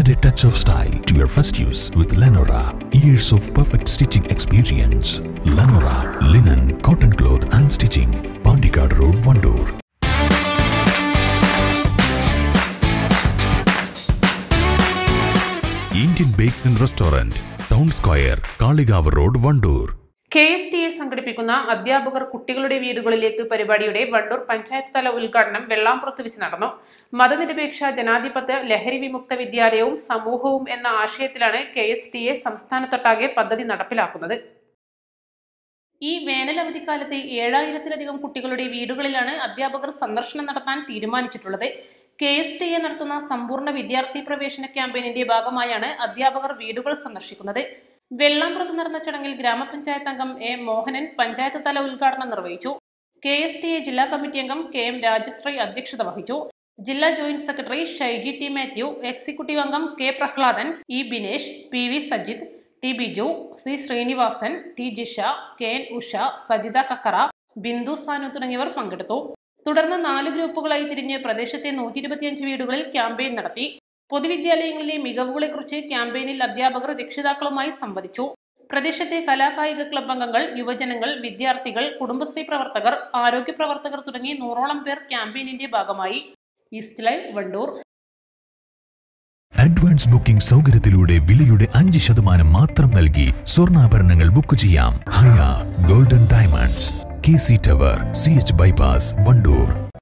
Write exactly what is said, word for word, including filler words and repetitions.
Add a touch of style to your first use with Lenora. Years of perfect stitching experience. Lenora, linen, cotton cloth and stitching. Pandikad Road, Vandoor. Indian Bakes and Restaurant, Town Square, Kaligav Road, Vandoor. K S T A സംഘടിപ്പിക്കുന്ന അധ്യാപകർ കുട്ടികളുടെ വീടുകളിലേക്ക് പരിപാടിയുടെ വണ്ടൂർ പഞ്ചായത്ത് തല ഉദ്ഘാടനം വെള്ളാമ്പുറത്ത് വെച്ച് നടന്നു. മതനിരപേക്ഷ ജനാധിപത്യ ലഹരി വിമുക്ത വിദ്യാലയവും സമൂഹവും എന്ന ആശയത്തിലാണ് കെ എസ് ടി എ സംസ്ഥാനത്തൊട്ടാകെ പദ്ധതി നടപ്പിലാക്കുന്നത്. ഈ വേനൽ അവധിക്കാലത്ത് ഏഴായിരത്തിലധികം കുട്ടികളുടെ വീടുകളിലാണ് അധ്യാപകർ സന്ദർശനം നടത്താൻ തീരുമാനിച്ചിട്ടുള്ളത്. കെ എസ് ടി എ നടത്തുന്ന സമ്പൂർണ്ണ വിദ്യാർത്ഥി പ്രവേശന ക്യാമ്പയിനിന്റെ ഭാഗമായാണ് അധ്യാപകർ വീടുകൾ സന്ദർശിക്കുന്നത്. വെള്ളാമ്പുറത്ത് നടന്ന ചടങ്ങിൽ ഗ്രാമപഞ്ചായത്ത് അംഗം എ മോഹനൻ പഞ്ചായത്ത് തല ഉദ്ഘാടനം നിർവഹിച്ചു. കെ എസ് ടി എ ജില്ലാ കമ്മിറ്റി അംഗം കെ എം രാജശ്രീ അധ്യക്ഷത വഹിച്ചു. ജില്ലാ joint secretary Shaiji T Mathew, executive അംഗം K Prahladan, E Binesh, P V Sajith, T Biju, C Srinivasan, T Jisha, K N Usha, Sajitha Kakkara, Bindu Sanu തുടങ്ങിയവർ പങ്കെടുത്തു. തുടർന്ന് നാല് ഗ്രൂപ്പുകളായി തിരിഞ്ഞ് പ്രദേശത്തെ നൂറ്റി ഇരുപത്തിയഞ്ച് വീടുകളിൽ ക്യാമ്പയിൻ നടത്തി. പൊതുവിദ്യാലയങ്ങളിലെ മികവുകളെക്കുറിച്ച് ക്യാമ്പയിനിൽ അധ്യാപകർ രക്ഷിതാക്കളുമായി സംവദിച്ചു. പ്രദേശത്തെ കലാകായിക ക്ലബ് അംഗങ്ങൾ, യുവജനങ്ങൾ, വിദ്യാർത്ഥികൾ, കുടുംബശ്രീ പ്രവർത്തകർ, ആരോഗ്യ പ്രവർത്തകർ തുടങ്ങി നൂറോളം പേർ ക്യാമ്പയിനിന്റെ ഭാഗമായി. East live, Vandoor. Advance booking സൗകര്യത്തിലൂടെ വിലയുടെ അഞ്ച് ശതമാനം മാത്രം നൽകി സ്വർണ്ണാഭരണങ്ങൾ ബുക്ക് ചെയ്യാം. Haya golden diamonds, K C tower, C H bypass, Wandoor.